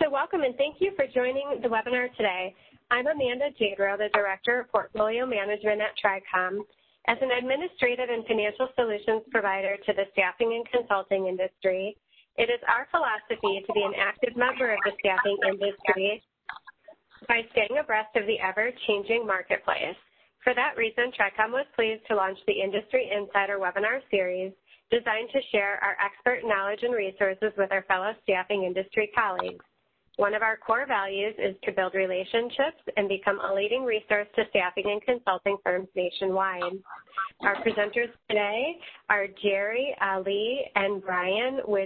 So welcome and thank you for joining the webinar today. I'm Amanda Jadro, the Director of Portfolio Management at TRICOM. As an administrative and financial solutions provider to the staffing and consulting industry, it is our philosophy to be an active member of the staffing industry by staying abreast of the ever-changing marketplace. For that reason, TRICOM was pleased to launch the Industry Insider webinar series designed to share our expert knowledge and resources with our fellow staffing industry colleagues. One of our core values is to build relationships and become a leading resource to staffing and consulting firms nationwide. Our presenters today are Jerry, Ali, and Brian with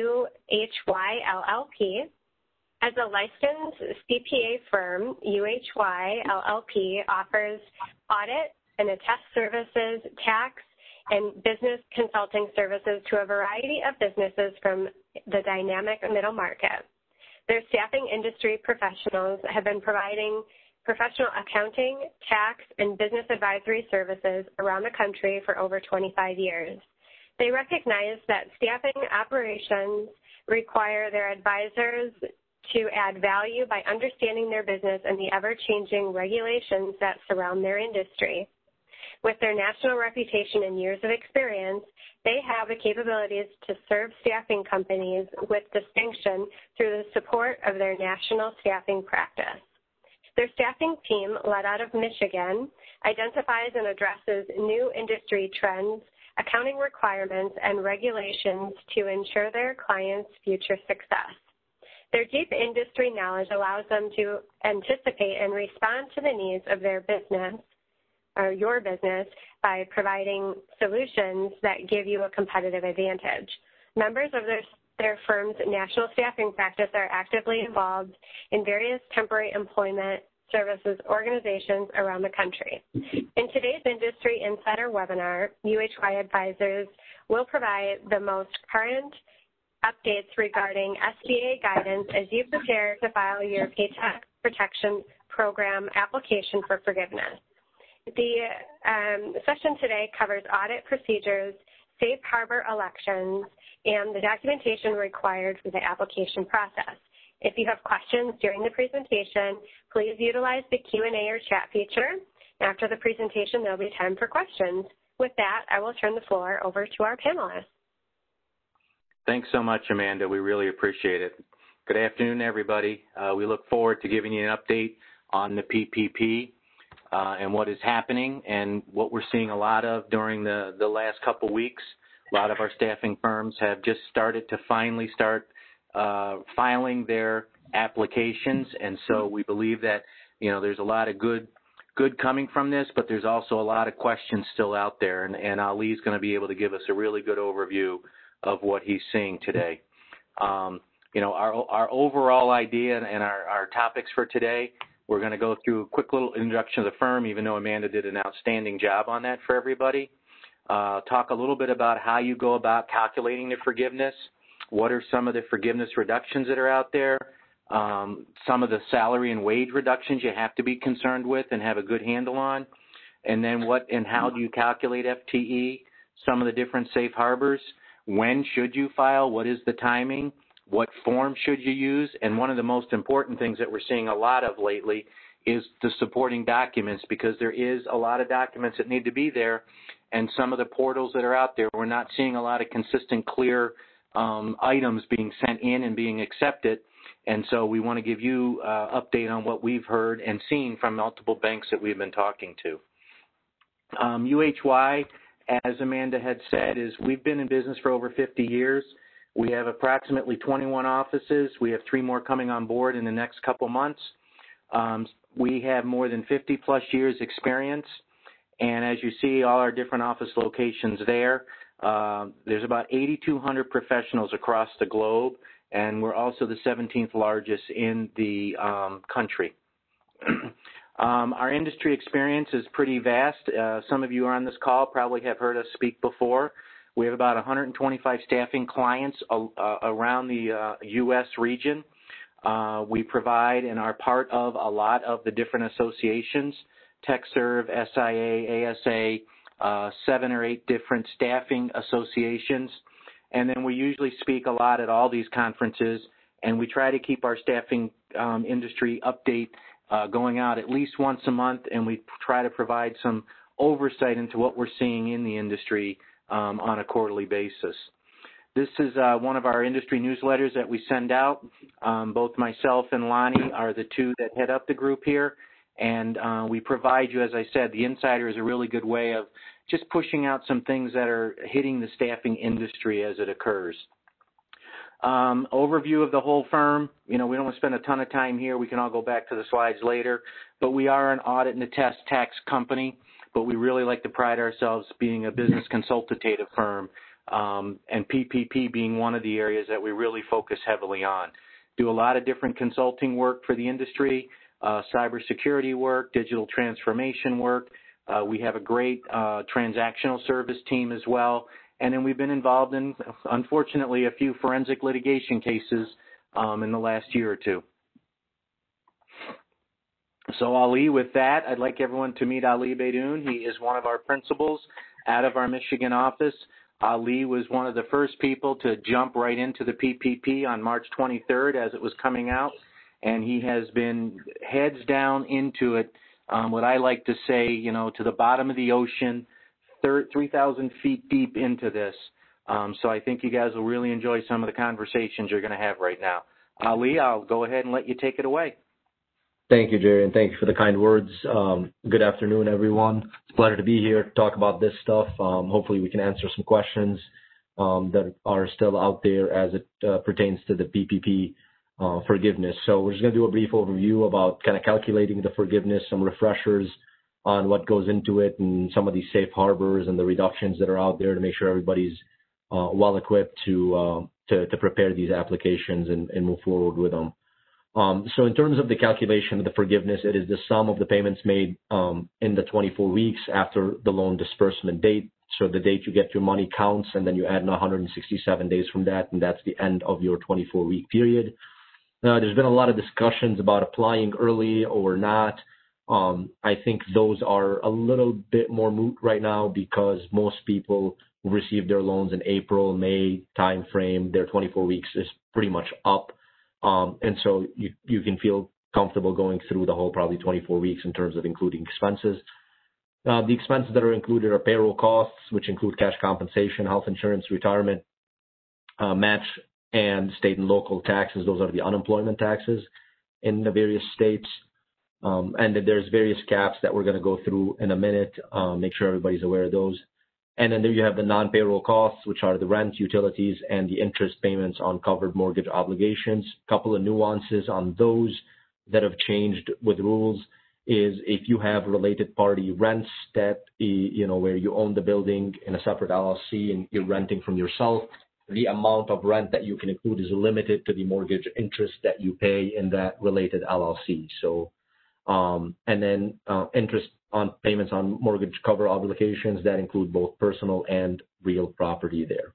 UHY LLP. As a licensed CPA firm, UHY LLP offers audit and attest services, tax, and business consulting services to a variety of businesses from the dynamic middle market. Their staffing industry professionals have been providing professional accounting, tax, and business advisory services around the country for over 25 years. They recognize that staffing operations require their advisors to add value by understanding their business and the ever-changing regulations that surround their industry. With their national reputation and years of experience, they have the capabilities to serve staffing companies with distinction through the support of their national staffing practice. Their staffing team, led out of Michigan, identifies and addresses new industry trends, accounting requirements, and regulations to ensure their clients' future success. Their deep industry knowledge allows them to anticipate and respond to the needs of their business or your business by providing solutions that give you a competitive advantage. Members of their firm's national staffing practice are actively involved in various temporary employment services organizations around the country. In today's Industry Insider webinar, UHY advisors will provide the most current updates regarding SBA guidance as you prepare to file your Paycheck Protection Program application for forgiveness. The session today covers audit procedures, safe harbor elections, and the documentation required for the application process. If you have questions during the presentation, please utilize the Q&A or chat feature. After the presentation, there will be time for questions. With that, I will turn the floor over to our panelists. Thanks so much, Amanda. We really appreciate it. Good afternoon, everybody. We look forward to giving you an update on the PPP. And what is happening and what we're seeing a lot of during the last couple weeks. A lot of our staffing firms have just started to finally start filing their applications, and so we believe that there's a lot of good coming from this, but there's also a lot of questions still out there, and Ali's going to be able to give us a really good overview of what he's seeing today. Our overall idea and our topics for today. We're going to go through a quick little introduction of the firm, even though Amanda did an outstanding job on that for everybody. Talk a little bit about how you go about calculating the forgiveness. What are some of the forgiveness reductions that are out there? Some of the salary and wage reductions you have to be concerned with and have a good handle on. And then what and how do you calculate FTE? Some of the different safe harbors. When should you file? What is the timing? What form should you use? And one of the most important things that we're seeing a lot of lately is the supporting documents, because there is a lot of documents that need to be there, and some of the portals that are out there, we're not seeing a lot of consistent, clear items being sent in and being accepted. And so we want to give you an update on what we've heard and seen from multiple banks that we've been talking to. UHY, as Amanda had said, is we've been in business for over 50 years. We have approximately 21 offices. We have 3 more coming on board in the next couple months. We have more than 50-plus years experience. And as you see, all our different office locations there, there's about 8,200 professionals across the globe, and we're also the 17th largest in the country. Our industry experience is pretty vast. Some of you are on this call probably have heard us speak before. We have about 125 staffing clients around the U.S. region. We provide and are part of a lot of the different associations, TechServe, SIA, ASA, 7 or 8 different staffing associations. And then we usually speak a lot at all these conferences and we try to keep our staffing industry update going out at least once a month, and we try to provide some oversight into what we're seeing in the industry on a quarterly basis. This is one of our industry newsletters that we send out. Both myself and Lonnie are the two that head up the group here, and we provide you, as I said, the Insider is a really good way of just pushing out some things that are hitting the staffing industry as it occurs. Overview of the whole firm. You know, we don't want to spend a ton of time here. We can all go back to the slides later. But we are an audit and attest tax company, but we really like to pride ourselves being a business consultative firm, and PPP being one of the areas that we really focus heavily on. Do a lot of different consulting work for the industry, cybersecurity work, digital transformation work. We have a great transactional service team as well. And then we've been involved in, unfortunately, a few forensic litigation cases in the last year or two. So Ali, with that, I'd like everyone to meet Ali Beydoun. He is one of our principals out of our Michigan office. Ali was one of the first people to jump right into the PPP on March 23rd as it was coming out, and he has been heads down into it, what I like to say, you know, to the bottom of the ocean, 3,000 feet deep into this. So I think you guys will really enjoy some of the conversations you're going to have right now. Ali, I'll go ahead and let you take it away. Thank you, Jerry, and thank you for the kind words. Good afternoon, everyone. It's a pleasure to be here to talk about this stuff. Hopefully we can answer some questions that are still out there as it pertains to the PPP forgiveness. So we're just going to do a brief overview about kind of calculating the forgiveness, some refreshers on what goes into it, and some of these safe harbors and the reductions that are out there to make sure everybody's well equipped to prepare these applications and move forward with them. So in terms of the calculation of the forgiveness, it is the sum of the payments made in the 24 weeks after the loan disbursement date. So the date you get your money counts, and then you add 167 days from that, and that's the end of your 24-week period. There's been a lot of discussions about applying early or not. I think those are a little bit more moot right now because most people who receive their loans in April, May timeframe, their 24 weeks is pretty much up. And so you can feel comfortable going through the whole probably 24 weeks in terms of including expenses. The expenses that are included are payroll costs, which include cash compensation, health insurance, retirement, match, and state and local taxes. Those are the unemployment taxes in the various states. And then there's various caps that we're going to go through in a minute, make sure everybody's aware of those. And then there you have the non-payroll costs, which are the rent, utilities, and the interest payments on covered mortgage obligations. A couple of nuances on those that have changed with rules is if you have related party rents that, you know, where you own the building in a separate LLC and you're renting from yourself, the amount of rent that you can include is limited to the mortgage interest that you pay in that related LLC. So, and then interest on payments on mortgage cover obligations that include both personal and real property there.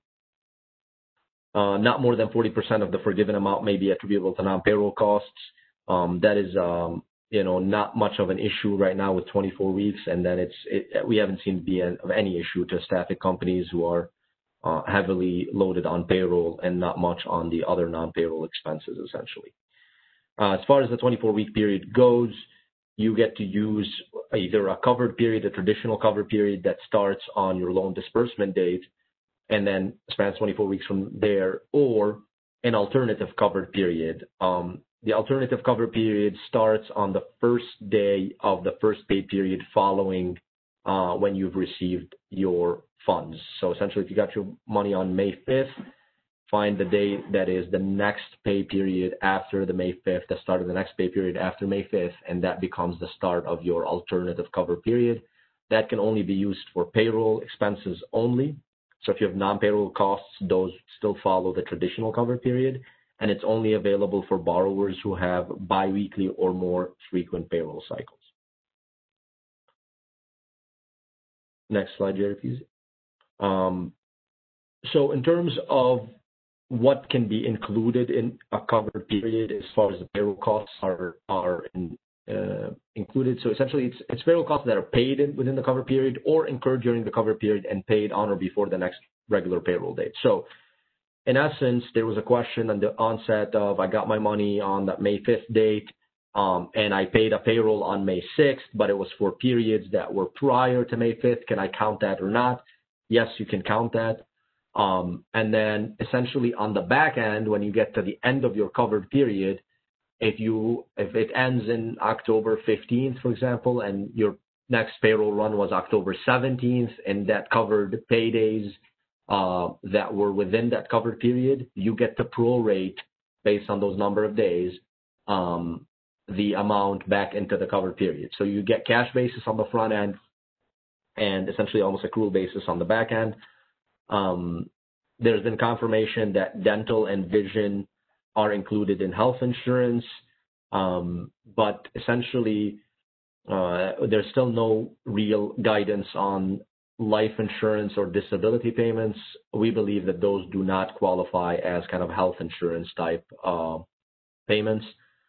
Not more than 40% of the forgiven amount may be attributable to non-payroll costs. That is, you know, not much of an issue right now with 24 weeks, and then we haven't seen be of any issue to staffing companies who are heavily loaded on payroll and not much on the other non-payroll expenses, essentially. As far as the 24-week period goes, you get to use either a covered period, a traditional covered period that starts on your loan disbursement date and then spans 24 weeks from there, or an alternative covered period. The alternative covered period starts on the first day of the first pay period following when you've received your funds. So essentially, if you got your money on May 5th, find the day that is the next pay period after the May 5th, the start of the next pay period after May 5th, and that becomes the start of your alternative cover period. That can only be used for payroll expenses only. So if you have non-payroll costs, those still follow the traditional cover period, and it's only available for borrowers who have biweekly or more frequent payroll cycles. Next slide, Jerry, please. So in terms of what can be included in a covered period as far as the payroll costs are included. So essentially, it's payroll costs that are paid within the cover period or incurred during the cover period and paid on or before the next regular payroll date. So in essence, there was a question on the onset of I got my money on that May 5th date, and I paid a payroll on May 6th, but it was for periods that were prior to May 5th. Can I count that or not? Yes, you can count that. And then essentially on the back end, when you get to the end of your covered period, if it ends in October 15th, for example, and your next payroll run was October 17th, and that covered paydays that were within that covered period, you get to prorate based on those number of days the amount back into the covered period. So you get cash basis on the front end and essentially almost accrual basis on the back end. There's been confirmation that dental and vision are included in health insurance, but essentially there's still no real guidance on life insurance or disability payments. We believe that those do not qualify as kind of health insurance type payments.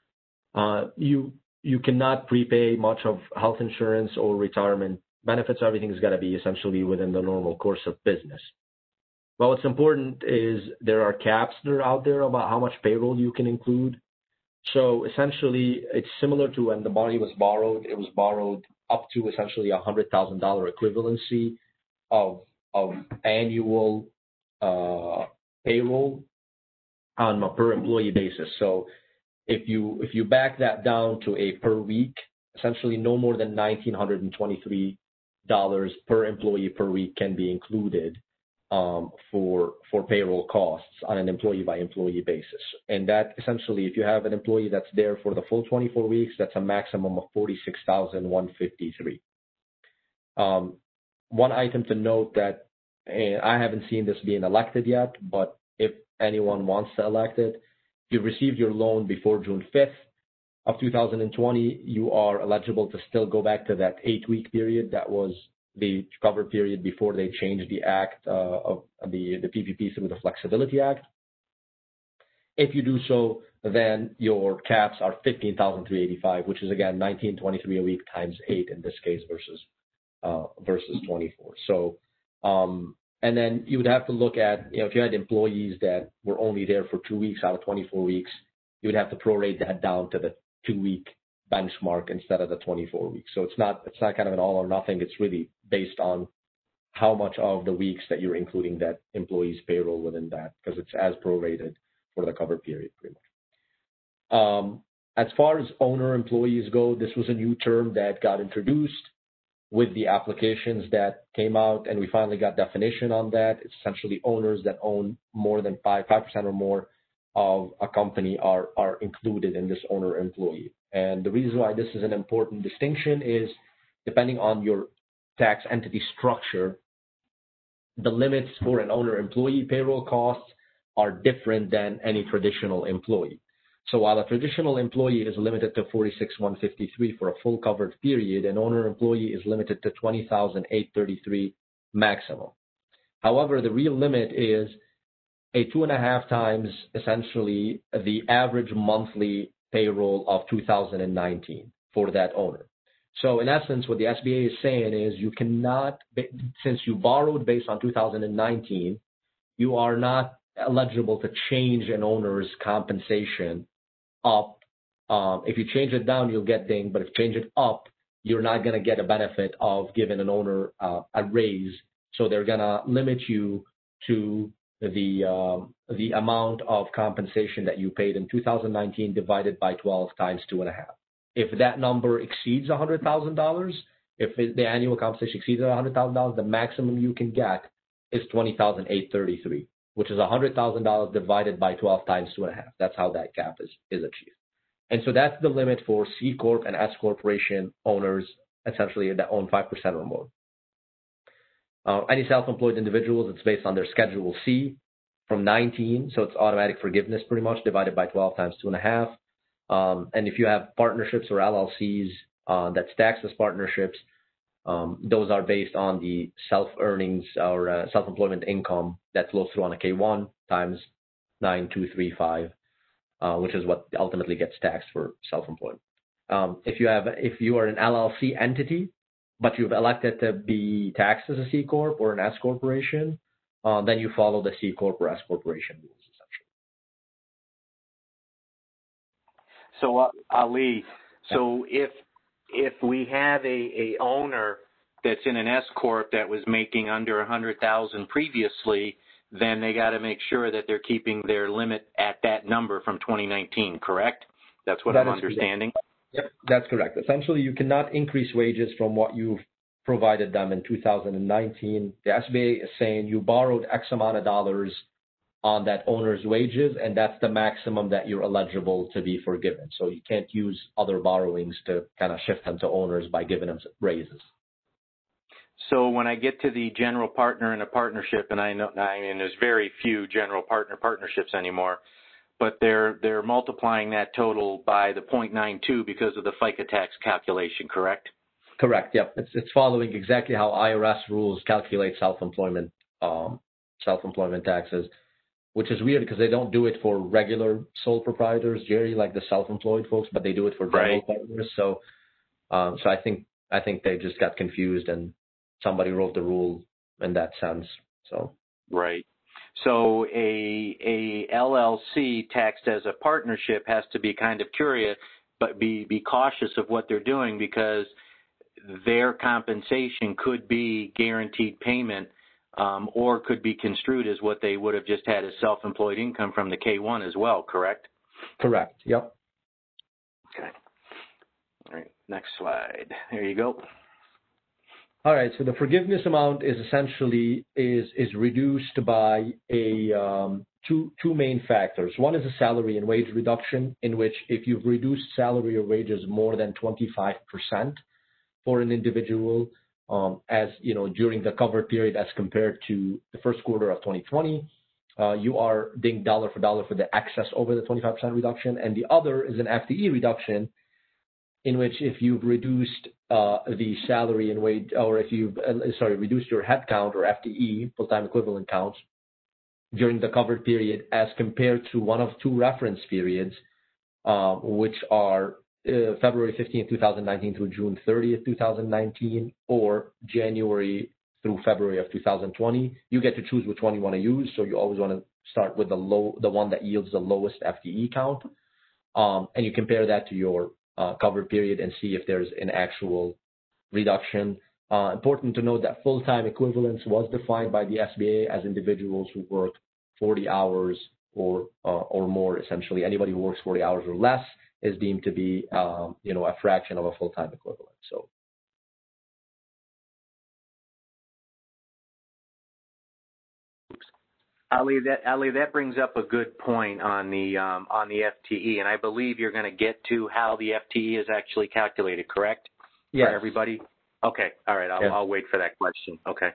You cannot prepay much of health insurance or retirement benefits. Everything's got to be essentially within the normal course of business. Well, what's important is there are caps that are out there about how much payroll you can include. So essentially, it's similar to when the money was borrowed. It was borrowed up to essentially $100,000 equivalency of annual payroll on a per employee basis. So if you back that down to a per week, essentially no more than $1,923 per employee per week can be included for payroll costs on an employee by employee basis. And that essentially, if you have an employee that's there for the full 24 weeks, that's a maximum of $46,153. One item to note that I haven't seen this being elected yet, but if anyone wants to elect it, if you received your loan before June 5th of 2020, you are eligible to still go back to that 8-week period that was the covered period before they changed the act of the PPP through the Flexibility Act. If you do so, then your caps are $15,385, which is again $1,923 a week times 8 in this case versus 24. So, and then you would have to look at, if you had employees that were only there for 2 weeks out of 24 weeks, you would have to prorate that down to the 2-week benchmark instead of the 24 weeks. So it's not kind of an all or nothing. It's really based on how much of the weeks that you're including that employee's payroll within that, because it's as prorated for the covered period pretty much. As far as owner employees go, this was a new term that got introduced with the applications that came out, and we finally got definition on that. It's essentially owners that own more than 5% or more of a company are included in this owner employee. And the reason why this is an important distinction is depending on your tax entity structure, the limits for an owner employee payroll costs are different than any traditional employee. So while a traditional employee is limited to $46,153 for a full covered period, an owner employee is limited to $20,833 maximum. However, the real limit is a 2.5 times essentially the average monthly payroll of 2019 for that owner. So in essence, what the SBA is saying is you cannot, since you borrowed based on 2019, you are not eligible to change an owner's compensation up. If you change it down, you'll get dinged, but if you change it up, you're not going to get a benefit of giving an owner a raise. So they're going to limit you to the amount of compensation that you paid in 2019 divided by 12 times 2.5. If that number exceeds $100,000, if the annual compensation exceeds $100,000, the maximum you can get is $20,833, which is $100,000 divided by 12 times 2.5. That's how that cap is achieved. And so that's the limit for C Corp and S Corporation owners, essentially that own 5% or more. Any self-employed individuals, it's based on their Schedule C from 19, so it's automatic forgiveness pretty much divided by 12 times 2.5. And if you have partnerships or LLCs that's taxed as partnerships, those are based on the self-earnings or self-employment income that flows through on a K-1 times 9,235, which is what ultimately gets taxed for self-employment. If you are an LLC entity, but you've elected to be taxed as a C Corp or an S Corporation, then you follow the C Corp or S Corporation rules, essentially. So, Ali, so if we have a owner that's in an S Corp that was making under 100,000 previously, then they got to make sure that they're keeping their limit at that number from 2019, correct? That's what I'm understanding? Correct. Yep, that's correct. Essentially, you cannot increase wages from what you've provided them in 2019. The SBA is saying you borrowed X amount of dollars on that owner's wages, and that's the maximum that you're eligible to be forgiven. So you can't use other borrowings to kind of shift them to owners by giving them raises. So when I get to the general partner in a partnership, and I mean, there's very few general partnerships anymore, but they're multiplying that total by the 0.92 because of the FICA tax calculation, correct? Correct. Yep. It's following exactly how IRS rules calculate self-employment taxes, which is weird because they don't do it for regular sole proprietors, Jerry, like the self-employed folks, but they do it for general partners. So I think they just got confused and somebody wrote the rule in that sense. So right. So a LLC taxed as a partnership has to be kind of curious, but be cautious of what they're doing because their compensation could be guaranteed payment or could be construed as what they would have just had as self-employed income from the K-1 as well, correct? Correct. Yep. Okay. All right. Next slide. There you go. All right, so the forgiveness amount is essentially is reduced by two main factors. One is a salary and wage reduction, in which if you've reduced salary or wages more than 25% for an individual, as you know, during the covered period as compared to the first quarter of 2020, you are dinged dollar for dollar for the excess over the 25% reduction. And the other is an FTE reduction, in which if you've reduced the salary and wage, or if you've reduced your headcount or FTE, full-time equivalent counts, during the covered period as compared to one of two reference periods, which are February 15, 2019 through June 30th, 2019, or January through February of 2020. You get to choose which one you want to use, so you always want to start with the one that yields the lowest FTE count, and you compare that to your covered period and see if there's an actual reduction. Important to note that full-time equivalence was defined by the SBA as individuals who work 40 hours or more. Essentially, anybody who works 40 hours or less is deemed to be, a fraction of a full-time equivalent. So. Ali, that brings up a good point on the FTE, and I believe you're going to get to how the FTE is actually calculated, correct? Yes. For everybody? Okay. All right. I'll wait for that question. Okay.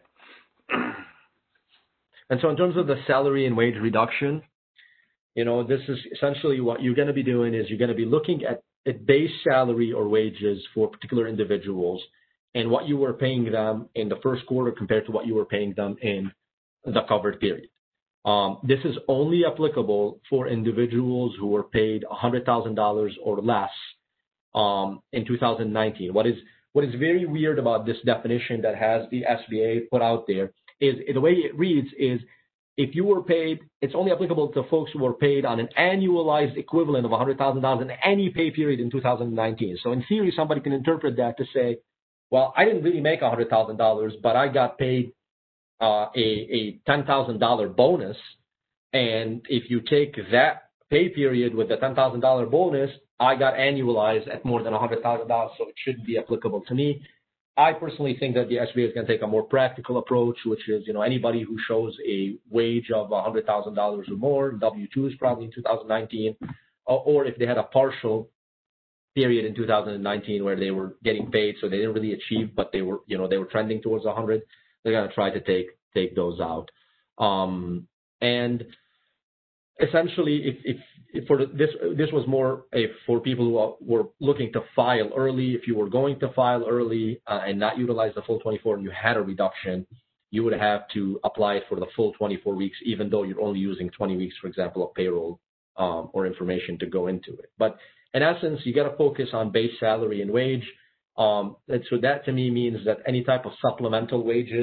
And so in terms of the salary and wage reduction, this is essentially what you're going to be doing is you're going to be looking at base salary or wages for particular individuals and what you were paying them in the first quarter compared to what you were paying them in the covered period. This is only applicable for individuals who were paid $100,000 or less in 2019. What is very weird about this definition that has the SBA put out there is the way it reads is if you were paid, it's only applicable to folks who were paid on an annualized equivalent of $100,000 in any pay period in 2019. So in theory, somebody can interpret that to say, well, I didn't really make $100,000, but I got paid a $10,000 bonus, and if you take that pay period with the $10,000 bonus, I got annualized at more than $100,000, so it shouldn't be applicable to me. I personally think that the SBA is going to take a more practical approach, which is, anybody who shows a wage of $100,000 or more, W-2s probably in 2019, or if they had a partial period in 2019 where they were getting paid, so they didn't really achieve, but they were trending towards 100. They're going to try to take those out. And essentially, if for this was more for people who were looking to file early. If you were going to file early and not utilize the full 24 and you had a reduction, you would have to apply it for the full 24 weeks, even though you're only using 20 weeks, for example, of payroll or information to go into it. But in essence, you got to focus on base salary and wage. And so that to me means that any type of supplemental wages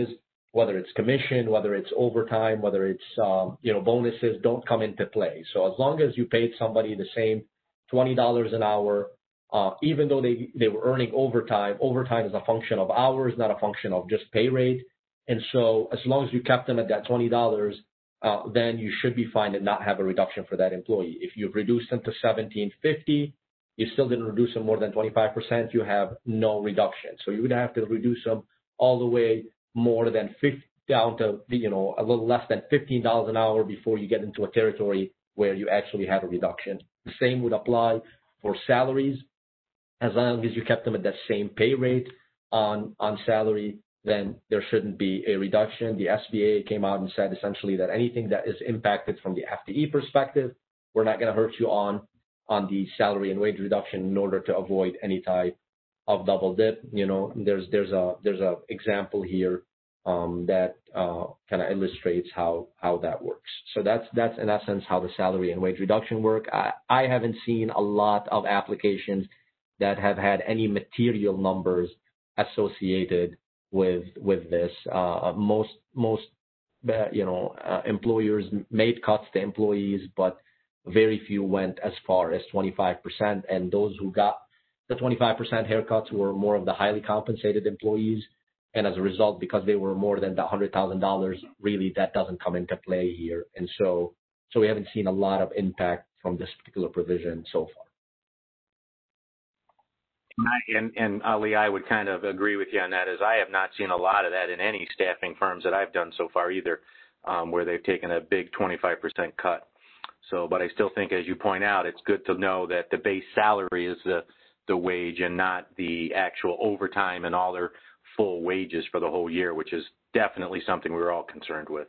whether it's commission, whether it's overtime, whether it's bonuses, don't come into play. So as long as you paid somebody the same $20 an hour, even though they were earning overtime is a function of hours, not a function of just pay rate. And so as long as you kept them at that $20, then you should be fine and not have a reduction for that employee. If you've reduced them to $17.50, you still didn't reduce them more than 25%, you have no reduction. So you would have to reduce them all the way more than down to a little less than $15 an hour before you get into a territory where you actually have a reduction. The same would apply for salaries. As long as you kept them at that same pay rate on salary, then there shouldn't be a reduction. The SBA came out and said essentially that anything that is impacted from the FTE perspective, we're not going to hurt you on the salary and wage reduction in order to avoid any type of double dip. There's a example here that kind of illustrates how that works. So that's in essence how the salary and wage reduction work. I haven't seen a lot of applications that have had any material numbers associated with this. Most employers made cuts to employees, but very few went as far as 25%. And those who got the 25% haircuts were more of the highly compensated employees. And as a result, because they were more than the $100,000, really that doesn't come into play here. And so we haven't seen a lot of impact from this particular provision so far. And Ali, I would kind of agree with you on that, as I have not seen a lot of that in any staffing firms that I've done so far either, where they've taken a big 25% cut. So, but I still think, as you point out, it's good to know that the base salary is the wage and not the actual overtime and all their full wages for the whole year, which is definitely something we're all concerned with.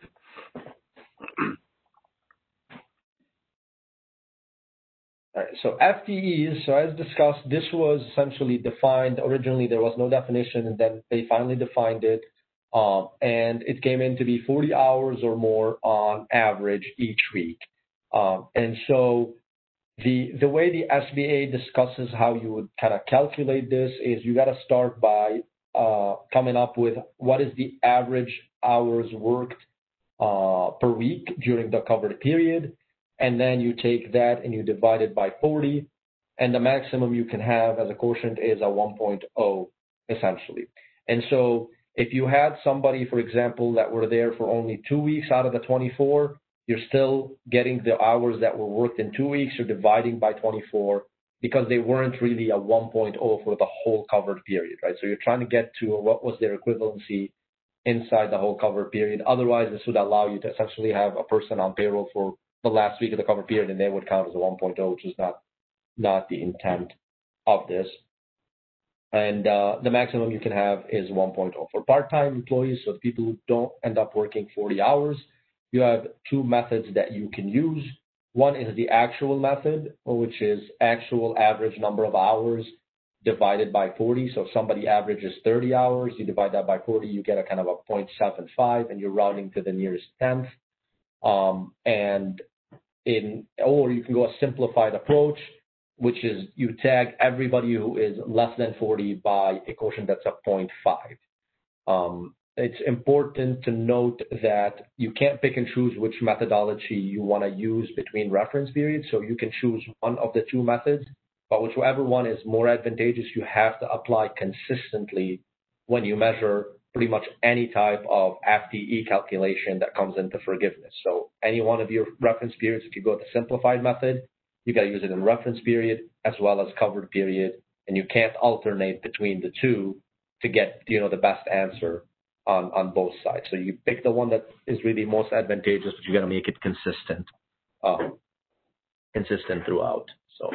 All right, so FTEs, so as discussed, this was essentially defined. Originally, there was no definition, and then they finally defined it, and it came in to be 40 hours or more on average each week. And so the way the SBA discusses how you would kind of calculate this is you got to start by coming up with what is the average hours worked per week during the covered period. And then you take that and you divide it by 40, and the maximum you can have as a quotient is a 1.0, essentially. And so if you had somebody, for example, that were there for only 2 weeks out of the 24, you're still getting the hours that were worked in 2 weeks. You're dividing by 24 because they weren't really a 1.0 for the whole covered period, right? So you're trying to get to what was their equivalency inside the whole covered period. Otherwise, this would allow you to essentially have a person on payroll for the last week of the cover period, and they would count as a 1.0, which is not the intent of this. And the maximum you can have is 1.0. For part-time employees, so the people who don't end up working 40 hours, you have two methods that you can use. One is the actual method, which is actual average number of hours divided by 40. So if somebody averages 30 hours, you divide that by 40, you get a kind of a 0.75, and you're rounding to the nearest tenth. Or you can go a simplified approach, which is you tag everybody who is less than 40 by a quotient that's a 0.5. It's important to note that you can't pick and choose which methodology you want to use between reference periods. So you can choose one of the two methods, but whichever one is more advantageous, you have to apply consistently when you measure pretty much any type of FTE calculation that comes into forgiveness. So any one of your reference periods, if you go with the simplified method, you got to use it in reference period as well as covered period, and you can't alternate between the two to get the best answer on both sides. So you pick the one that is really most advantageous, but you got to make it consistent throughout. So.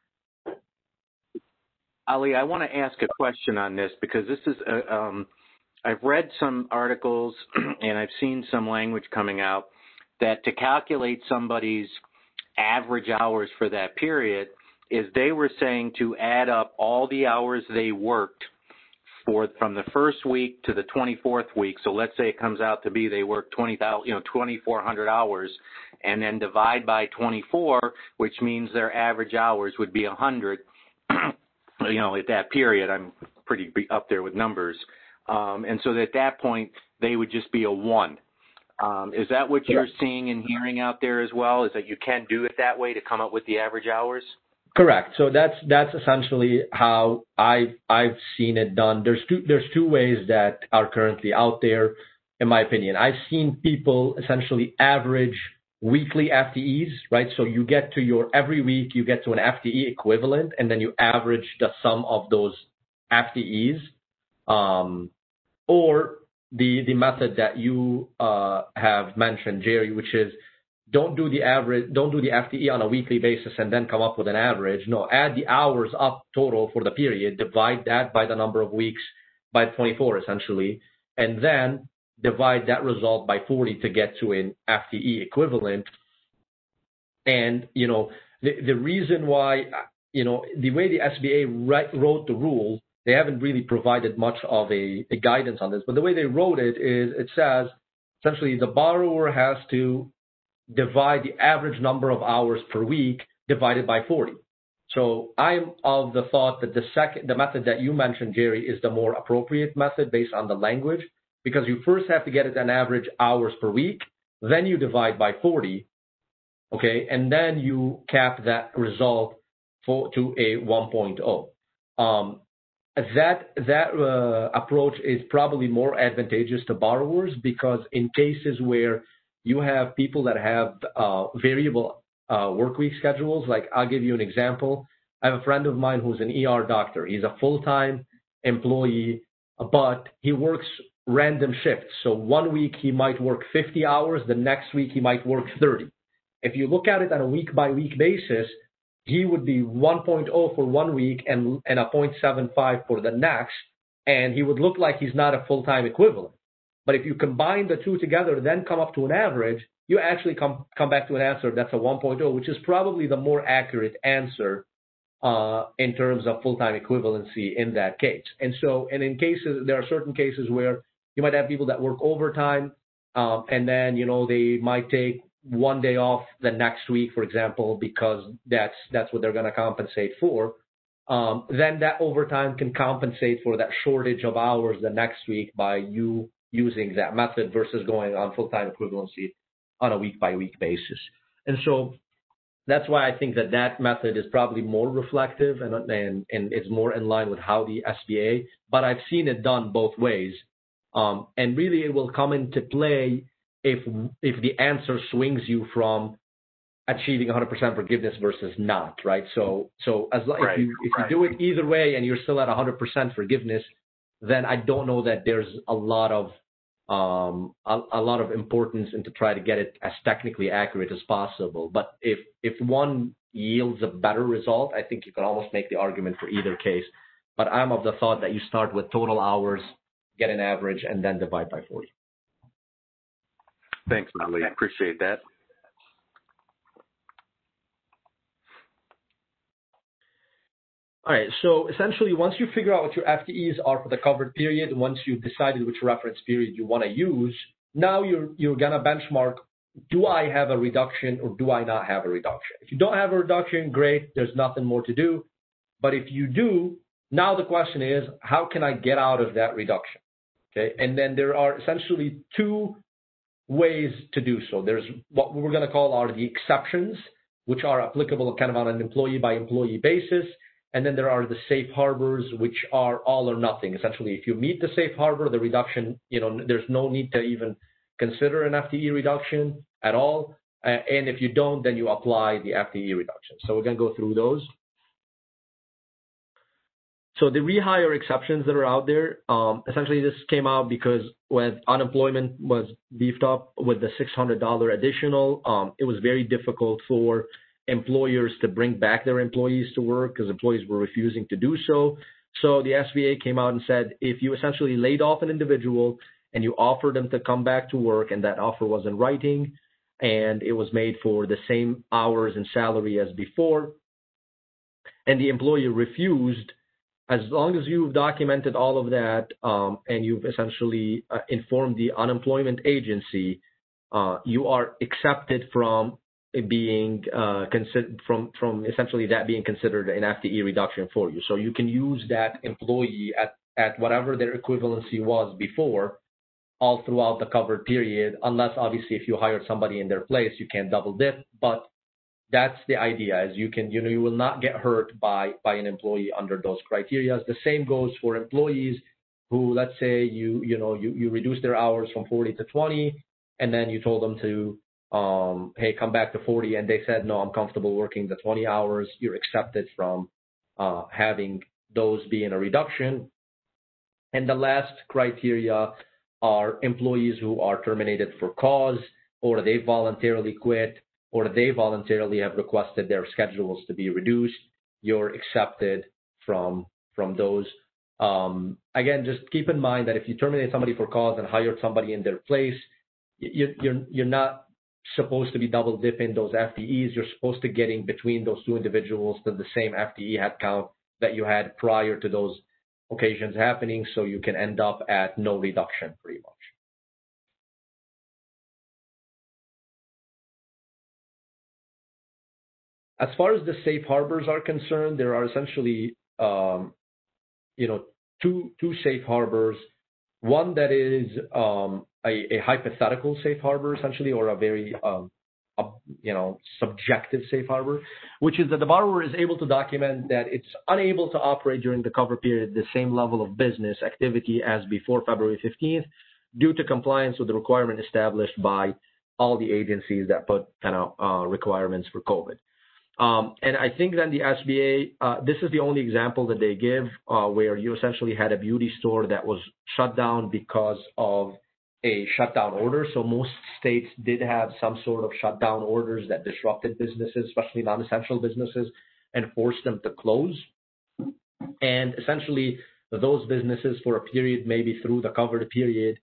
Ali, I want to ask a question on this because this is I've read some articles and I've seen some language coming out that to calculate somebody's average hours for that period is they were saying to add up all the hours they worked from the first week to the 24th week. So let's say it comes out to be they worked 2,400 hours, and then divide by 24, which means their average hours would be 100. At that period, I'm pretty up there with numbers. And so at that point, they would just be a 1. Is that what you're seeing and hearing out there as well, is that you can do it that way to come up with the average hours? Correct. So that's essentially how I've seen it done. There's two ways that are currently out there, in my opinion. I've seen people essentially average weekly FTEs, right? So you get to every week you get to an FTE equivalent, and then you average the sum of those FTEs, or the method that you have mentioned, Jerry, which is don't do the FTE on a weekly basis and then come up with an average. No, add the hours up total for the period, divide that by the number of weeks by 24 essentially, and then divide that result by 40 to get to an FTE equivalent. And, the reason why, the way the SBA wrote the rule, they haven't really provided much of a guidance on this, but the way they wrote it is it says essentially the borrower has to divide the average number of hours per week divided by 40. So I'm of the thought that the method that you mentioned, Jerry, is the more appropriate method based on the language, because you first have to get it an average hours per week, then you divide by 40, okay, and then you cap that result to a 1.0. That approach is probably more advantageous to borrowers, because in cases where you have people that have variable work week schedules, like I'll give you an example. I have a friend of mine who's an ER doctor. He's a full-time employee, but he works random shifts. So 1 week he might work 50 hours, the next week he might work 30. If you look at it on a week-by-week basis, he would be 1.0 for 1 week and a 0.75 for the next, and he would look like he's not a full-time equivalent. But if you combine the two together, then come up to an average, you actually come back to an answer that's a 1.0, which is probably the more accurate answer in terms of full-time equivalency in that case. And in cases, there are certain cases where you might have people that work overtime, and then, they might take 1 day off the next week, for example, because that's what they're going to compensate for. Then that overtime can compensate for that shortage of hours the next week by you using that method versus going on full-time equivalency on a week-by-week basis. And so that's why I think that method is probably more reflective and it's more in line with how the SBA, but I've seen it done both ways. And really it will come into play if the answer swings you from achieving 100% forgiveness versus not, right? So if you do it either way and you're still at 100% forgiveness, then I don't know that there's a lot of importance into try to get it as technically accurate as possible. But if one yields a better result, I think you can almost make the argument for either case. But I'm of the thought that you start with total hours, get an average, and then divide by 40. Thanks, Ali. Appreciate that. All right, so essentially once you figure out what your FTEs are for the covered period, once you've decided which reference period you want to use, now you're going to benchmark, do I have a reduction or do I not have a reduction? If you don't have a reduction, great, there's nothing more to do. But if you do, now the question is, how can I get out of that reduction? Okay, and then there are essentially two ways to do so. There's what we're going to call are the exceptions, which are applicable kind of on an employee by employee basis. And then there are the safe harbors, which are all or nothing. Essentially, if you meet the safe harbor, the reduction, there's no need to even consider an FTE reduction at all. And if you don't, then you apply the FTE reduction. So we're going to go through those. So the rehire exceptions that are out there, essentially this came out because when unemployment was beefed up with the $600 additional, it was very difficult for employers to bring back their employees to work because employees were refusing to do so. So the SBA came out and said, if you essentially laid off an individual and you offered them to come back to work and that offer was in writing and it was made for the same hours and salary as before, and the employee refused, as long as you've documented all of that and you've essentially informed the unemployment agency, you are accepted from being from essentially that being considered an FTE reduction for you. So you can use that employee at whatever their equivalency was before all throughout the covered period, unless obviously if you hired somebody in their place, you can't double dip. But that's the idea, is you will not get hurt by an employee under those criteria. The same goes for employees who, let's say you reduce their hours from 40 to 20, and then you told them to, hey, come back to 40, and they said, no, I'm comfortable working the 20 hours. You're accepted from having those be in a reduction. And the last criteria are employees who are terminated for cause, or they voluntarily quit, or they voluntarily have requested their schedules to be reduced. You're accepted from those. Again, just keep in mind that if you terminate somebody for cause and hired somebody in their place, you're not supposed to be double dipping those FTEs. You're supposed to getting between those two individuals to the same FTE headcount that you had prior to those occasions happening, so you can end up at no reduction pretty much. As far as the safe harbors are concerned, there are essentially two safe harbors. One that is a hypothetical safe harbor, essentially, or a very subjective safe harbor, which is that the borrower is able to document that it's unable to operate during the cover period at the same level of business activity as before February 15th due to compliance with the requirement established by all the agencies that put requirements for COVID. And I think then the SBA, this is the only example that they give where you essentially had a beauty store that was shut down because of a shutdown order. So most states did have some sort of shutdown orders that disrupted businesses, especially non-essential businesses, and forced them to close. And essentially, those businesses for a period, maybe through the covered period,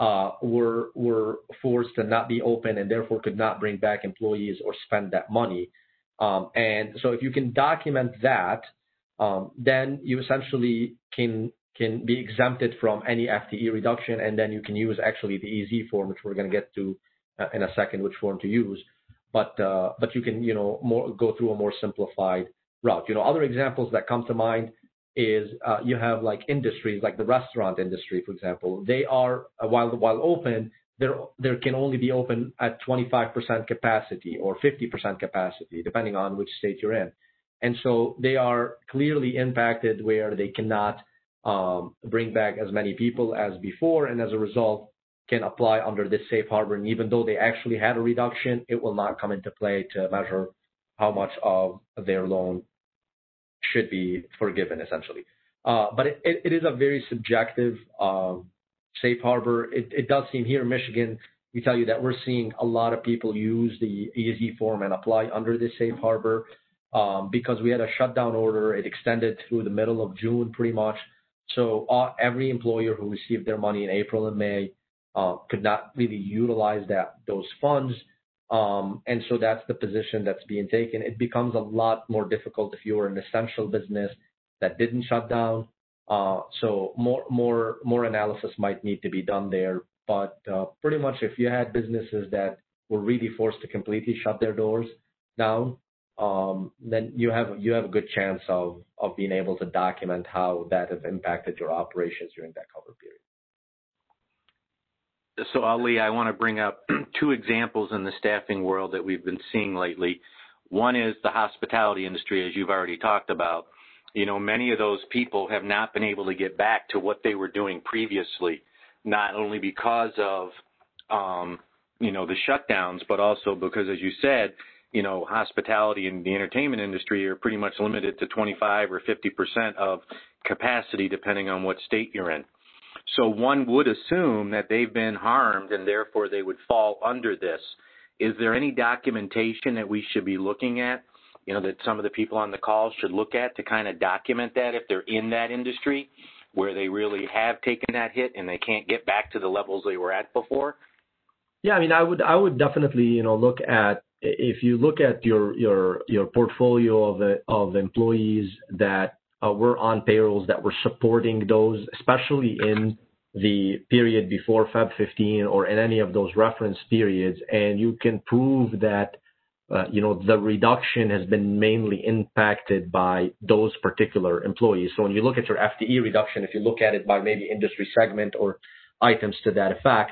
were forced to not be open and therefore could not bring back employees or spend that money. And so if you can document that, then you essentially can be exempted from any FTE reduction, and then you can use actually the EZ form, which we're going to get to in a second, which form to use. But you can go through a more simplified route. Other examples that come to mind is you have like industries like the restaurant industry, for example. They are while open, there can only be open at 25% capacity or 50% capacity, depending on which state you're in. And so they are clearly impacted where they cannot bring back as many people as before, and as a result can apply under this safe harbor. And even though they actually had a reduction, it will not come into play to measure how much of their loan should be forgiven, essentially. But it is a very subjective safe harbor. It does seem here in Michigan, we tell you that we're seeing a lot of people use the EZ form and apply under this safe harbor because we had a shutdown order. It extended through the middle of June pretty much. So every employer who received their money in April and May could not really utilize those funds. And so that's the position that's being taken. It becomes a lot more difficult if you're an essential business that didn't shut down. So more analysis might need to be done there. But pretty much if you had businesses that were really forced to completely shut their doors down, then you have a good chance of being able to document how that has impacted your operations during that cover period. So, Ali, I want to bring up two examples in the staffing world that we've been seeing lately. One is the hospitality industry, as you've already talked about. Many of those people have not been able to get back to what they were doing previously, not only because of, the shutdowns, but also because, as you said, hospitality and the entertainment industry are pretty much limited to 25 or 50% of capacity, depending on what state you're in. So one would assume that they've been harmed and therefore they would fall under this. Is there any documentation that we should be looking at, that some of the people on the call should look at to kind of document that if they're in that industry where they really have taken that hit and they can't get back to the levels they were at before? Yeah, I mean, I would definitely, look at, if you look at your portfolio of employees that were on payrolls that were supporting those, especially in the period before Feb 15 or in any of those reference periods, and you can prove that, the reduction has been mainly impacted by those particular employees. So when you look at your FTE reduction, if you look at it by maybe industry segment or items to that effect,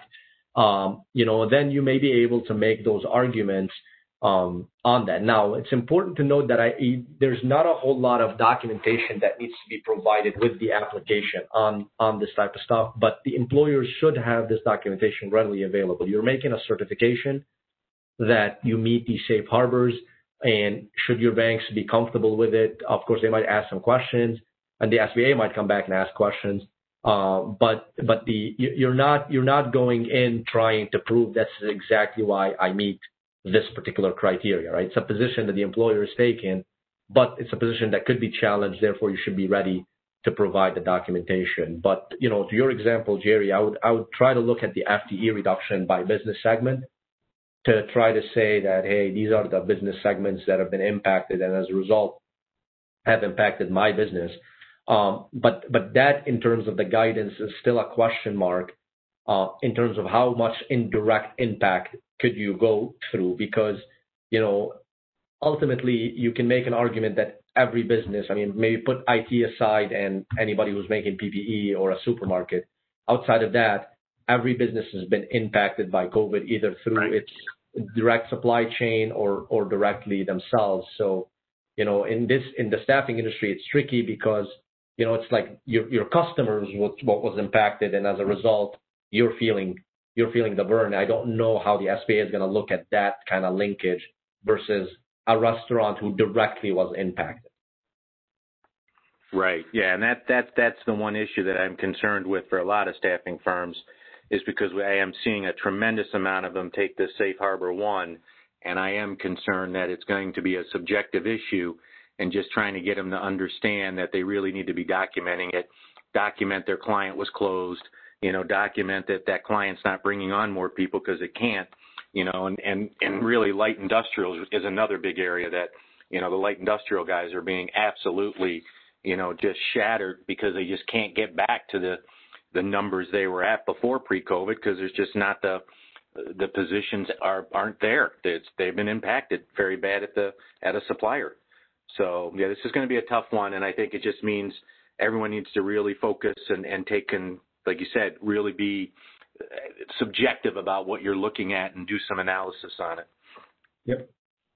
then you may be able to make those arguments on that. Now, it's important to note that there's not a whole lot of documentation that needs to be provided with the application on this type of stuff, but the employers should have this documentation readily available. You're making a certification that you meet these safe harbors, and should your banks be comfortable with it, of course, they might ask some questions, and the SBA might come back and ask questions. But you're not going in trying to prove that's exactly why I meet this particular criteria, right? It's a position that the employer is taking, but it's a position that could be challenged. Therefore, you should be ready to provide the documentation. But to your example, Jerry, I would try to look at the FTE reduction by business segment to try to say that, hey, these are the business segments that have been impacted, and as a result, have impacted my business. But that, in terms of the guidance, is still a question mark in terms of how much indirect impact could you go through, because ultimately you can make an argument that every business, maybe put IT aside and anybody who's making PPE or a supermarket, outside of that, every business has been impacted by COVID, either through its direct supply chain or directly themselves. So in the staffing industry, it's tricky because it's like your customers what was impacted, and as a result, you're feeling the burn. I don't know how the SBA is going to look at that kind of linkage versus a restaurant who directly was impacted. Right. Yeah, and that's the one issue that I'm concerned with for a lot of staffing firms, is because I am seeing a tremendous amount of them take this Safe Harbor 1, and I am concerned that it's going to be a subjective issue, and just trying to get them to understand that they really need to be documenting it, document their client was closed, document that client's not bringing on more people because it can't, and really light industrial is another big area that, the light industrial guys are being absolutely, just shattered because they just can't get back to the numbers they were at before pre-COVID, because there's just not the positions aren't there. They've been impacted very bad at a supplier. So yeah, this is going to be a tough one, and I think it just means everyone needs to really focus and take, like you said, really be subjective about what you're looking at and do some analysis on it. Yep.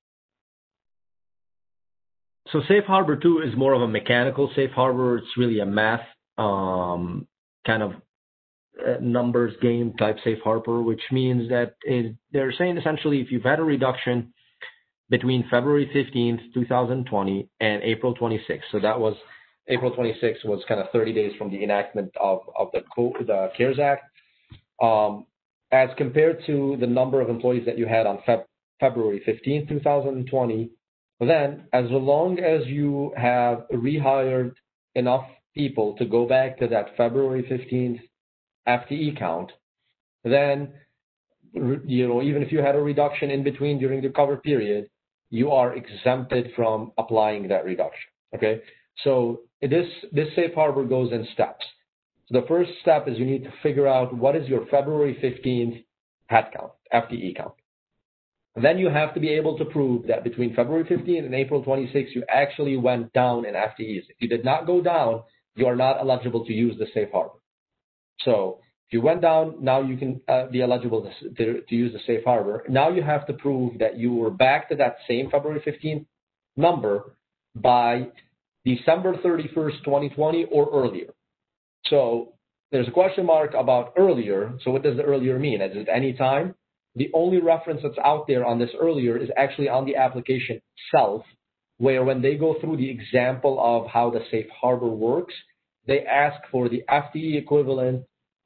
So Safe Harbor 2 is more of a mechanical safe harbor. It's really a math kind of numbers game type safe harbor, which means that they're saying essentially if you've had a reduction between February 15th, 2020 and April 26th. So that was April 26th was kind of 30 days from the enactment of the CARES Act. As compared to the number of employees that you had on February 15th, 2020, then as long as you have rehired enough people to go back to that February 15th FTE count, then even if you had a reduction in between during the cover period, you are exempted from applying that reduction. Okay, so this safe harbor goes in steps. So the first step is you need to figure out what is your February 15th head count, FTE count. And then you have to be able to prove that between February 15th and April 26th, you actually went down in FTEs. If you did not go down, you are not eligible to use the safe harbor. So if you went down, now you can be eligible to use the safe harbor. Now you have to prove that you were back to that same February 15th number by December 31st, 2020 or earlier. So there's a question mark about earlier. So what does the earlier mean? Is it any time? The only reference that's out there on this earlier is actually on the application itself, where when they go through the example of how the safe harbor works, they ask for the FTE equivalent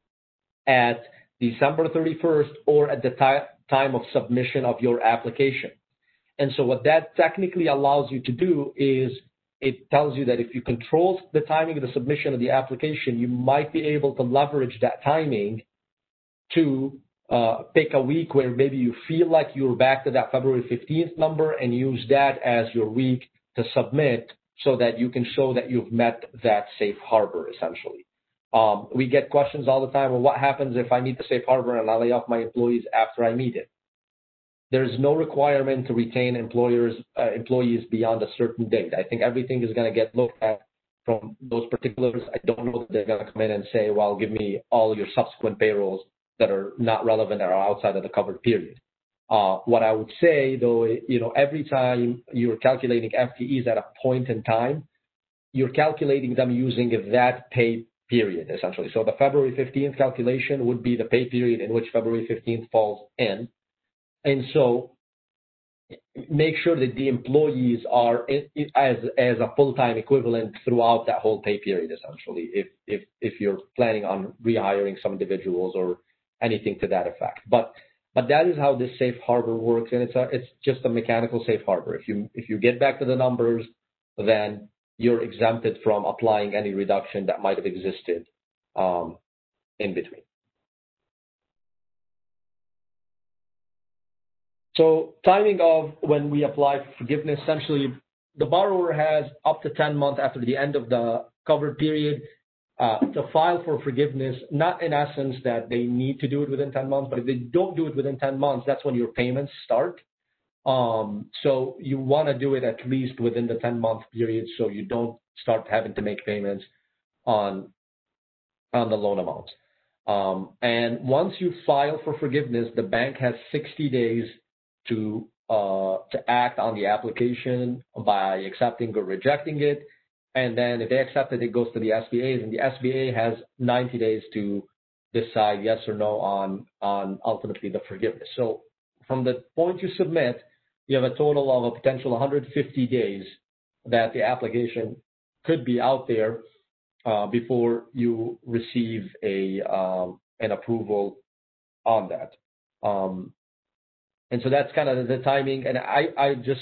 at December 31st or at the time of submission of your application. And so what that technically allows you to do is it tells you that if you control the timing of the submission of the application, you might be able to leverage that timing to pick a week where maybe you feel like you're back to that February 15th number and use that as your week to submit so that you can show that you've met that safe harbor, essentially. We get questions all the time, well, what happens if I meet the safe harbor and I lay off my employees after I meet it? There's no requirement to retain employees beyond a certain date. I think everything is going to get looked at from those particulars. I don't know that they're going to come in and say, well, give me all your subsequent payrolls that are not relevant or outside of the covered period. What I would say, though, every time you're calculating FTEs at a point in time, you're calculating them using that pay period, essentially. So the February 15th calculation would be the pay period in which February 15th falls in. And so make sure that the employees are as a full-time equivalent throughout that whole pay period, essentially, if you're planning on rehiring some individuals or anything to that effect. But that is how this safe harbor works, and it's just a mechanical safe harbor. If you get back to the numbers, then you're exempted from applying any reduction that might have existed in between. So timing of when we apply for forgiveness, essentially the borrower has up to 10 months after the end of the covered period to file for forgiveness, not in essence that they need to do it within 10 months, but if they don't do it within 10 months, that's when your payments start. So you want to do it at least within the 10-month period so you don't start having to make payments on the loan amounts. And once you file for forgiveness, the bank has 60 days to act on the application by accepting or rejecting it. And then if they accept it, it goes to the SBAs, and the SBA has 90 days to decide yes or no on ultimately the forgiveness. So from the point you submit, you have a total of a potential 150 days that the application could be out there before you receive an approval on that. And so that's kind of the timing. And I just,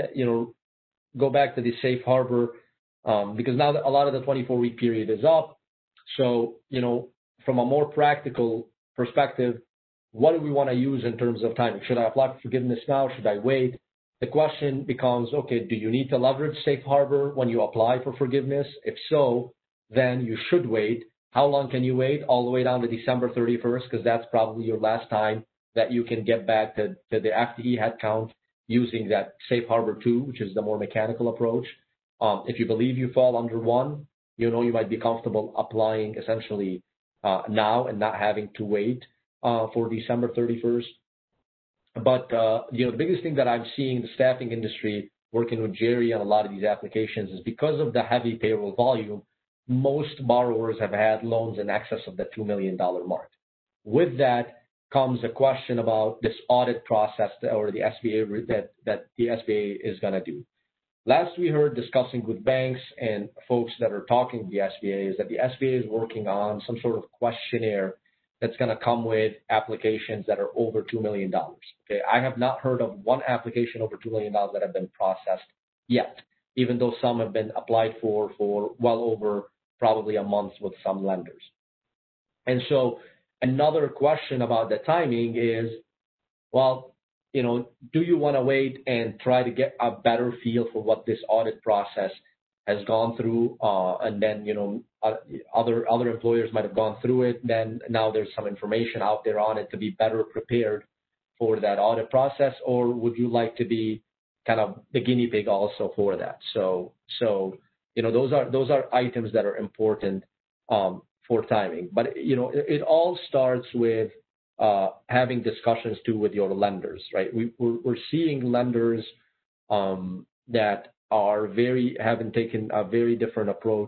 go back to the safe harbor because now a lot of the 24-week period is up. So, from a more practical perspective, what do we want to use in terms of timing? Should I apply for forgiveness now? Should I wait? The question becomes, okay, do you need to leverage safe harbor when you apply for forgiveness? If so, then you should wait. How long can you wait? All the way down to December 31st, because that's probably your last time that you can get back to the FTE headcount using that safe harbor 2, which is the more mechanical approach. If you believe you fall under 1, you might be comfortable applying essentially now and not having to wait for December 31st. But, the biggest thing that I'm seeing in the staffing industry, working with Jerry on a lot of these applications, is because of the heavy payroll volume, most borrowers have had loans in excess of the $2 million mark. With that comes a question about this audit process or the SBA that the SBA is going to do. Last we heard discussing with banks and folks that are talking to the SBA is that the SBA is working on some sort of questionnaire that's going to come with applications that are over $2 million. Okay, I have not heard of one application over $2 million that have been processed yet, even though some have been applied for well over probably a month with some lenders. And so another question about the timing is, well, do you want to wait and try to get a better feel for what this audit process has gone through, and then, other employers might have gone through it. Then now there's some information out there on it to be better prepared for that audit process, or would you like to be kind of the guinea pig also for that? So those are items that are important for timing. But it all starts with having discussions too with your lenders, right? We're seeing lenders that are haven't taken a very different approach.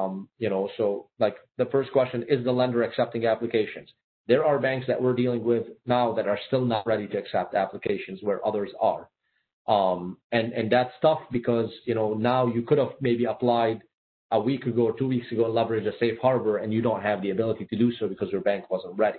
So like the first question, is the lender accepting applications? There are banks that we're dealing with now that are still not ready to accept applications where others are. And that's tough because, now you could have maybe applied a week ago or 2 weeks ago and leveraged a safe harbor, and you don't have the ability to do so because your bank wasn't ready.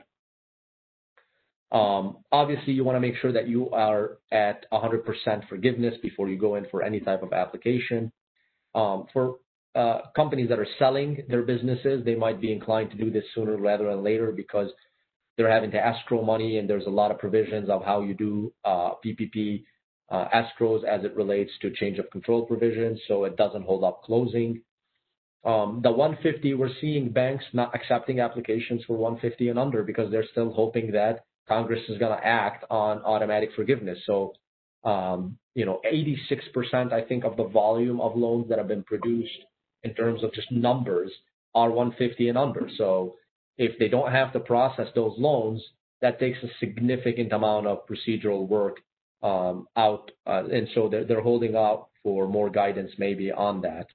Obviously, you want to make sure that you are at 100% forgiveness before you go in for any type of application. For companies that are selling their businesses, they might be inclined to do this sooner rather than later because they're having to escrow money, and there's a lot of provisions of how you do PPP escrows as it relates to change of control provisions, so it doesn't hold up closing. The 150, we're seeing banks not accepting applications for 150 and under because they're still hoping that Congress is going to act on automatic forgiveness. So, 86%, I think, of the volume of loans that have been produced in terms of just numbers are 150 and under. So if they don't have to process those loans, that takes a significant amount of procedural work out, and so they're holding out for more guidance maybe on that.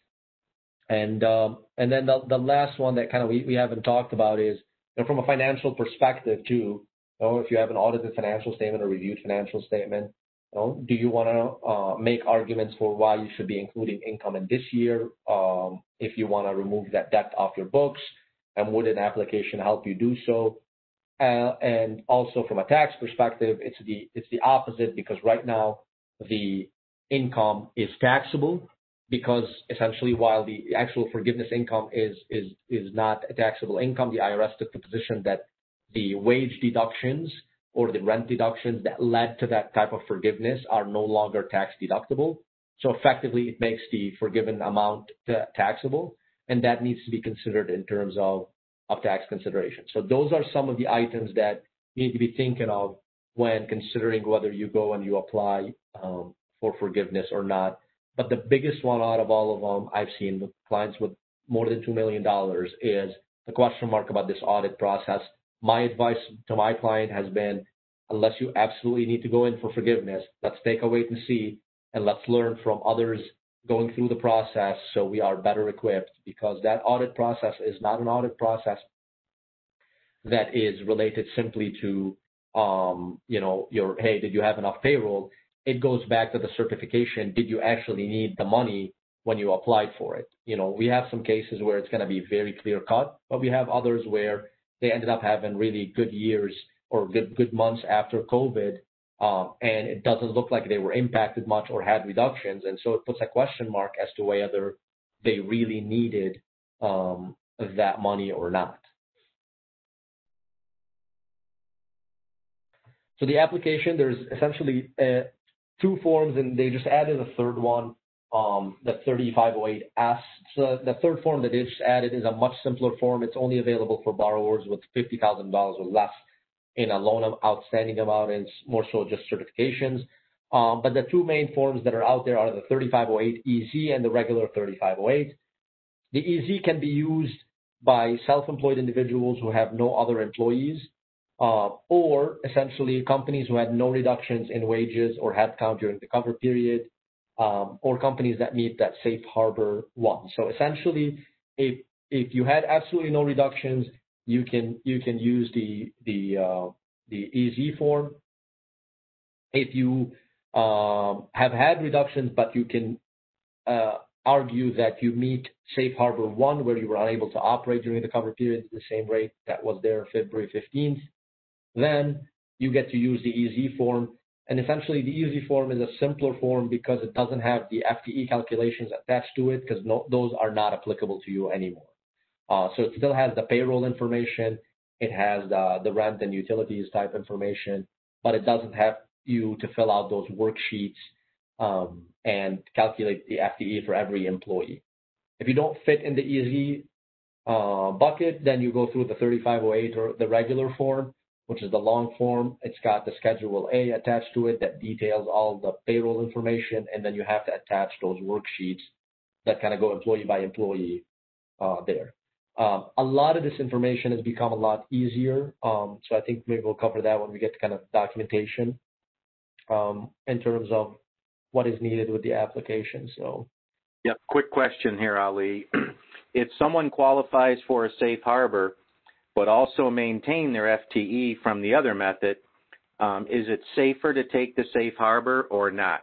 And then the last one that kind of we haven't talked about is, from a financial perspective too. If you have an audited financial statement or reviewed financial statement, do you want to make arguments for why you should be including income in this year? If you want to remove that debt off your books, and would an application help you do so? And also from a tax perspective, it's the opposite, because right now the income is taxable, because essentially while the actual forgiveness income is not a taxable income, the IRS took the position that the wage deductions or the rent deductions that led to that type of forgiveness are no longer tax deductible. So effectively, it makes the forgiven amount taxable, and that needs to be considered in terms of tax consideration. So those are some of the items that you need to be thinking of when considering whether you go and you apply for forgiveness or not. But the biggest one out of all of them I've seen with clients with more than $2 million is the question mark about this audit process. My advice to my client has been, unless you absolutely need to go in for forgiveness, let's take a wait and see, and let's learn from others going through the process so we are better equipped, because that audit process is not an audit process that is related simply to, hey, did you have enough payroll? It goes back to the certification. Did you actually need the money when you applied for it? We have some cases where it's going to be very clear cut, but we have others where they ended up having really good years or good months after COVID, and it doesn't look like they were impacted much or had reductions. And so it puts a question mark as to whether they really needed that money or not. So the application, there's essentially two forms, and they just added a third one, the 3508S. So the third form that they just added is a much simpler form. It's only available for borrowers with $50,000 or less in a loan outstanding amount, and it's more so just certifications. But the two main forms that are out there are the 3508EZ and the regular 3508. The EZ can be used by self-employed individuals who have no other employees, or essentially companies who had no reductions in wages or headcount during the cover period, or companies that meet that safe harbor one. So essentially, if you had absolutely no reductions, you can use the EZ form. If you have had reductions, but you can argue that you meet safe harbor one, where you were unable to operate during the cover period at the same rate that was there February 15th, then you get to use the EZ form. And essentially, the EZ form is a simpler form because it doesn't have the FTE calculations attached to it, because those are not applicable to you anymore. So it still has the payroll information, it has the rent and utilities type information, but it doesn't have you to fill out those worksheets and calculate the FTE for every employee. If you don't fit in the EZ bucket, then you go through the 3508 or the regular form, which is the long form. It's got the Schedule A attached to it that details all the payroll information, and then you have to attach those worksheets that kind of go employee by employee there. A lot of this information has become a lot easier, so I think maybe we'll cover that when we get to kind of documentation in terms of what is needed with the application. So, yep. Quick question here, Ali. If someone qualifies for a safe harbor but also maintain their FTE from the other method, is it safer to take the safe harbor or not?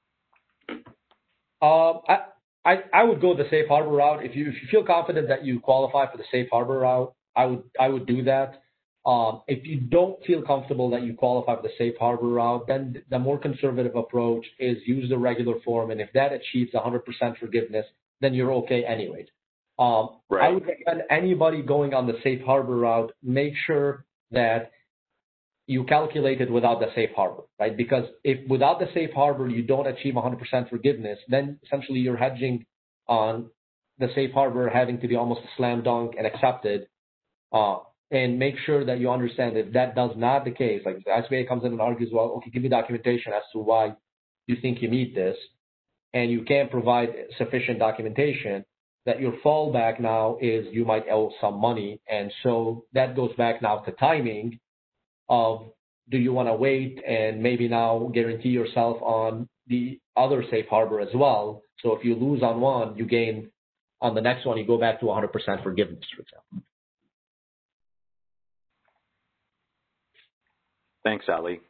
I would go the safe harbor route. If you feel confident that you qualify for the safe harbor route, I would do that. If you don't feel comfortable that you qualify for the safe harbor route, then the more conservative approach is use the regular form, and if that achieves 100% forgiveness, then you're okay anyways. Right. I would recommend anybody going on the safe harbor route, make sure that you calculate it without the safe harbor, right? Because if without the safe harbor you don't achieve 100% forgiveness, then essentially you're hedging on the safe harbor having to be almost a slam dunk and accepted. And make sure that you understand if that does not the case, like the SBA comes in and argues, well, okay, give me documentation as to why you think you meet this, and you can't provide sufficient documentation, that your fallback now is you might owe some money. And so that goes back now to timing of, do you want to wait and maybe now guarantee yourself on the other safe harbor as well? So if you lose on one, you gain on the next one, you go back to 100% forgiveness, for example. Thanks, Ali.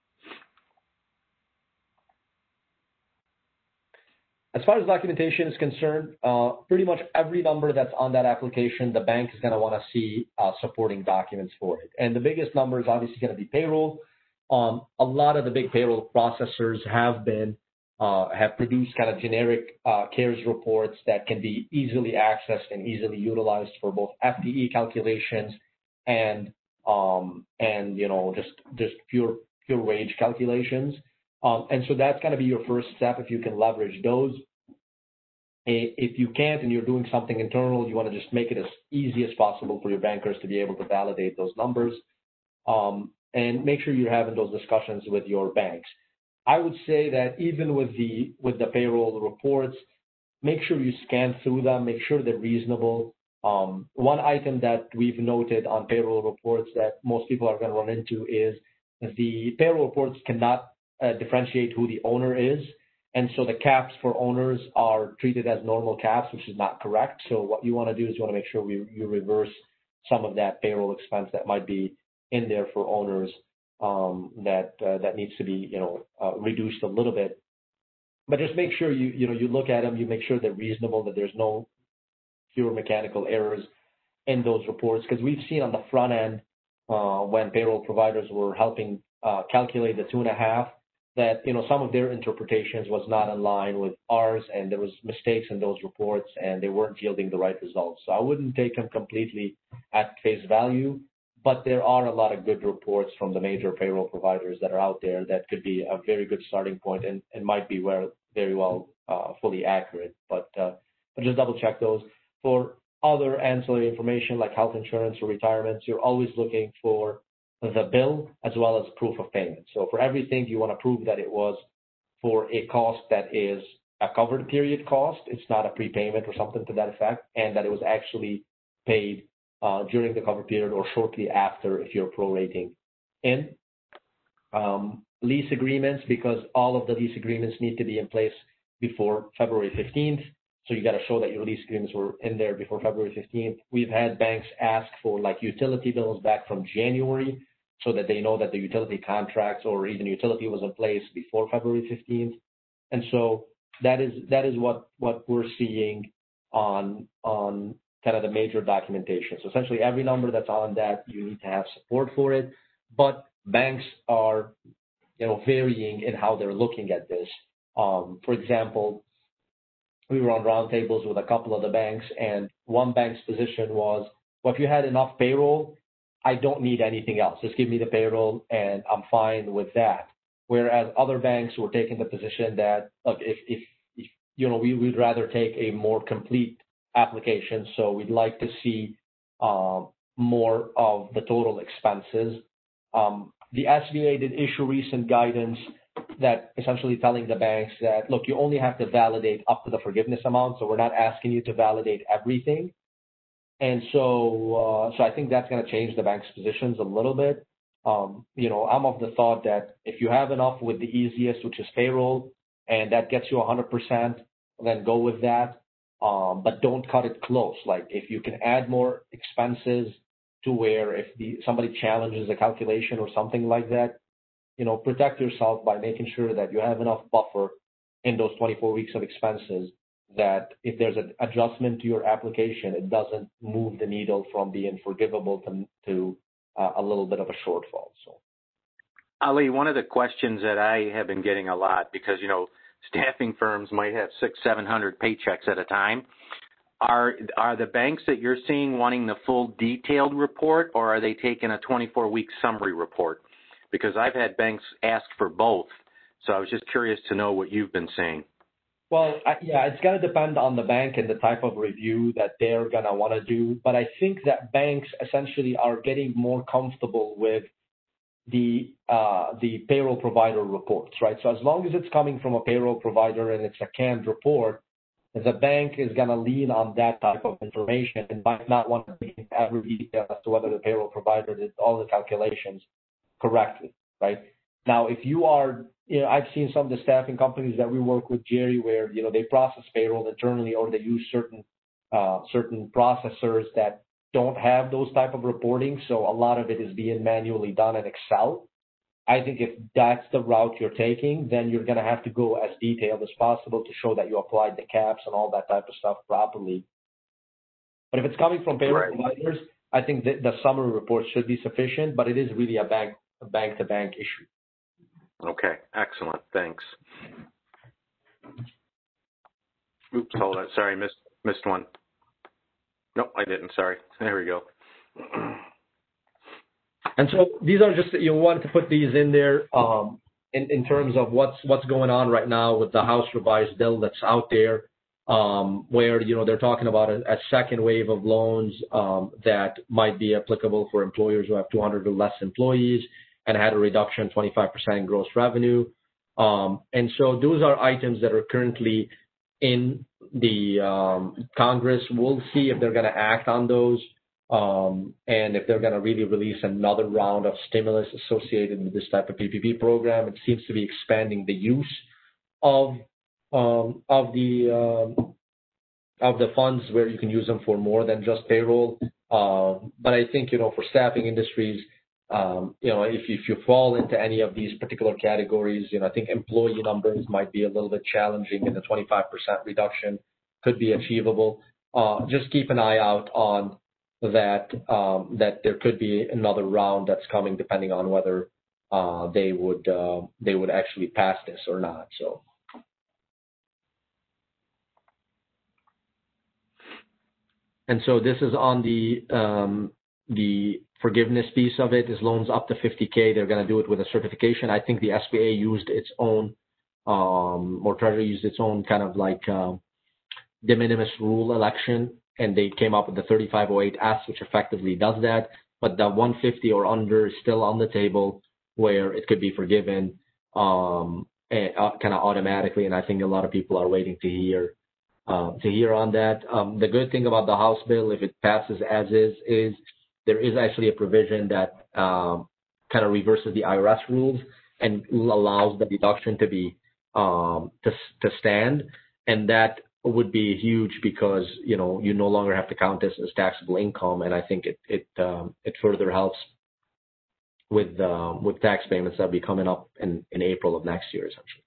As far as documentation is concerned, pretty much every number that's on that application, the bank is going to want to see supporting documents for it. And the biggest number is obviously going to be payroll. A lot of the big payroll processors have produced kind of generic CARES reports that can be easily accessed and easily utilized for both FTE calculations and just pure wage calculations. And so that's going to be your first step if you can leverage those. If you can't and you're doing something internal, you want to just make it as easy as possible for your bankers to be able to validate those numbers. And make sure you're having those discussions with your banks. I would say that even with the payroll reports, make sure you scan through them, make sure they're reasonable. One item that we've noted on payroll reports that most people are going to run into is the payroll reports cannot differentiate who the owner is. And so the caps for owners are treated as normal caps, which is not correct. So what you want to do is you want to make sure you reverse some of that payroll expense that might be in there for owners that needs to be reduced a little bit. But just make sure you look at them, you make sure they're reasonable, that there's no pure mechanical errors in those reports. Because we've seen on the front end when payroll providers were helping calculate the 2.5, that some of their interpretations was not in line with ours, and there was mistakes in those reports, and they weren't yielding the right results. So I wouldn't take them completely at face value, but there are a lot of good reports from the major payroll providers that are out there that could be a very good starting point and might be very well fully accurate. But just double check those. For other ancillary information like health insurance or retirements, you're always looking for the bill as well as proof of payment. So for everything, you want to prove that it was for a cost that is a covered period cost. It's not a prepayment or something to that effect, and that it was actually paid during the covered period or shortly after if you're prorating in. Lease agreements, because all of the lease agreements need to be in place before February 15th. So you got to show that your lease agreements were in there before February 15th. We've had banks ask for like utility bills back from January so that they know that the utility contracts or even utility was in place before February 15th. And so that is what we're seeing on kind of the major documentation. So essentially every number that's on that, you need to have support for it. But banks are, varying in how they're looking at this. For example, we were on roundtables with a couple of the banks, and one bank's position was, well, if you had enough payroll, I don't need anything else. Just give me the payroll, and I'm fine with that. Whereas other banks were taking the position that, look, if we'd rather take a more complete application, so we'd like to see more of the total expenses. The SBA did issue recent guidance that essentially telling the banks that, look, you only have to validate up to the forgiveness amount, so we're not asking you to validate everything. And so I think that's going to change the bank's positions a little bit. I'm of the thought that if you have enough with the easiest, which is payroll, and that gets you 100%, then go with that. But don't cut it close. Like if you can add more expenses to where if somebody challenges a calculation or something like that, protect yourself by making sure that you have enough buffer in those 24 weeks of expenses that if there's an adjustment to your application, it doesn't move the needle from being forgivable to a little bit of a shortfall. So, Ali, one of the questions that I have been getting a lot, because, staffing firms might have 600-700 paychecks at a time. Are the banks that you're seeing wanting the full detailed report, or are they taking a 24-week summary report? Because I've had banks ask for both. So I was just curious to know what you've been seeing. Well, it's going to depend on the bank and the type of review that they're going to want to do. But I think that banks essentially are getting more comfortable with the payroll provider reports, right? So as long as it's coming from a payroll provider and it's a canned report, the bank is going to lean on that type of information and might not want to be in every detail as to whether the payroll provider did all the calculations correctly, right? Now, if you are, I've seen some of the staffing companies that we work with, Jerry, where, they process payroll internally or they use certain processors that don't have those type of reporting. So a lot of it is being manually done in Excel. I think if that's the route you're taking, then you're going to have to go as detailed as possible to show that you applied the caps and all that type of stuff properly. But if it's coming from payroll providers, I think that the summary report should be sufficient, but it is really a bank-to-bank issue. Okay, excellent. Thanks. Oops, hold on. Sorry, missed one. Nope, I didn't. Sorry. There we go. And so these are just, wanted to put these in there in terms of what's going on right now with the House revised bill that's out there, where, they're talking about a second wave of loans that might be applicable for employers who have 200 or less employees and had a reduction 25% in gross revenue. And so those are items that are currently in the Congress. We'll see if they're going to act on those. And if they're going to really release another round of stimulus associated with this type of PPP program. It seems to be expanding the use of the funds where you can use them for more than just payroll. But I think, for staffing industries, if you fall into any of these particular categories, I think employee numbers might be a little bit challenging, and the 25% reduction could be achievable. Just keep an eye out on that there could be another round that's coming, depending on whether they would actually pass this or not. So this is on the forgiveness piece of it. Is loans up to 50K, they're going to do it with a certification. I think the SBA used its own, or Treasury used its own kind of like de minimis rule election, and they came up with the 3508S, which effectively does that. But the 150 or under is still on the table, where it could be forgiven kind of automatically. And I think a lot of people are waiting to hear on that. The good thing about the House bill, if it passes as is there is actually a provision that kind of reverses the IRS rules and allows the deduction to be to stand, and that would be huge because you no longer have to count this as taxable income, and I think it further helps with tax payments that'll be coming up in April of next year, essentially.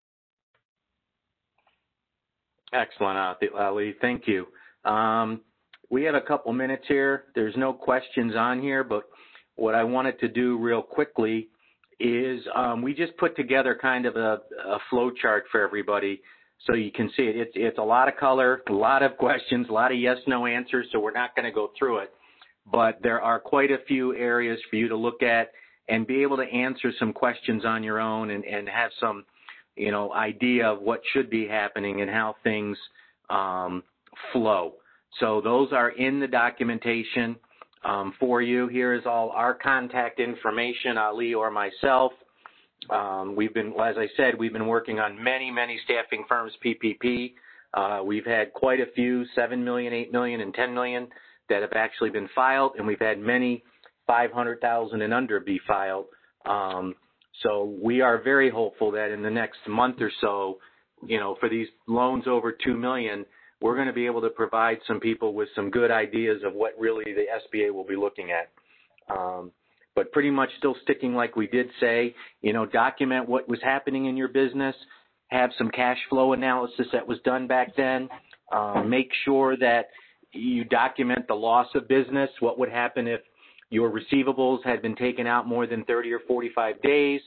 Excellent, Ali. Thank you. We have a couple minutes here. There's no questions on here, but what I wanted to do real quickly is we just put together kind of a flow chart for everybody so you can see it. It's a lot of color, a lot of questions, a lot of yes/no answers, so we're not going to go through it. But there are quite a few areas for you to look at and be able to answer some questions on your own and have some idea of what should be happening and how things flow. So those are in the documentation for you. Here is all our contact information, Ali or myself. As I said, we've been working on many staffing firms PPP. We've had quite a few, 7 million, 8 million, and 10 million that have actually been filed, and we've had many 500,000 and under be filed. So we are very hopeful that in the next month or so, for these loans over 2 million, we're going to be able to provide some people with some good ideas of what really the SBA will be looking at. But pretty much still sticking like we did say, document what was happening in your business, have some cash flow analysis that was done back then, make sure that you document the loss of business, what would happen if your receivables had been taken out more than 30 or 45 days,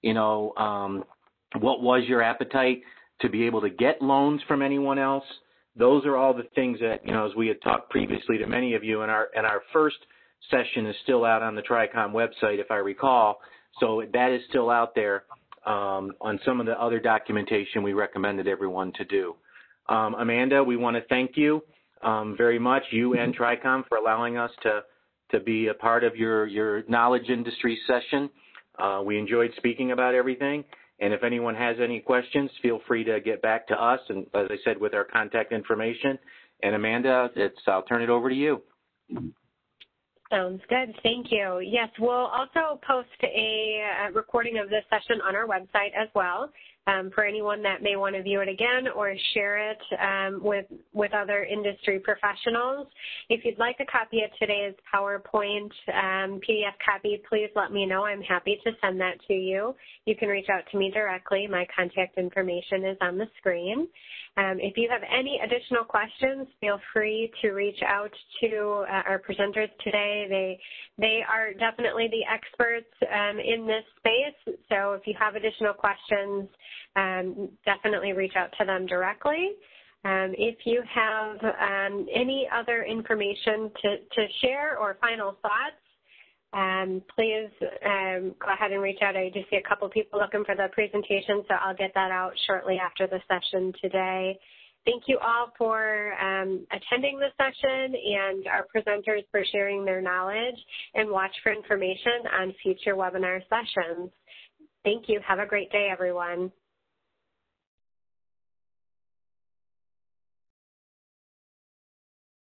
what was your appetite to be able to get loans from anyone else. Those are all the things that, as we had talked previously to many of you, and our first session is still out on the TRICOM website, if I recall. So that is still out there on some of the other documentation we recommended everyone to do. Amanda, we want to thank you very much, you and TRICOM, for allowing us to be a part of your knowledge industry session. We enjoyed speaking about everything. And if anyone has any questions, feel free to get back to us, and as I said, with our contact information. And Amanda, I'll turn it over to you. Sounds good. Thank you. Yes, we'll also post a recording of this session on our website as well for anyone that may want to view it again or share it with other industry professionals. If you'd like a copy of today's PowerPoint PDF copy, please let me know. I'm happy to send that to you. You can reach out to me directly. My contact information is on the screen. If you have any additional questions, feel free to reach out to our presenters today. They are definitely the experts in this space, so if you have additional questions, definitely reach out to them directly. If you have any other information to share or final thoughts, please go ahead and reach out. I just see a couple people looking for the presentation, so I'll get that out shortly after the session today. Thank you all for attending the session and our presenters for sharing their knowledge, and watch for information on future webinar sessions. Thank you. Have a great day, everyone.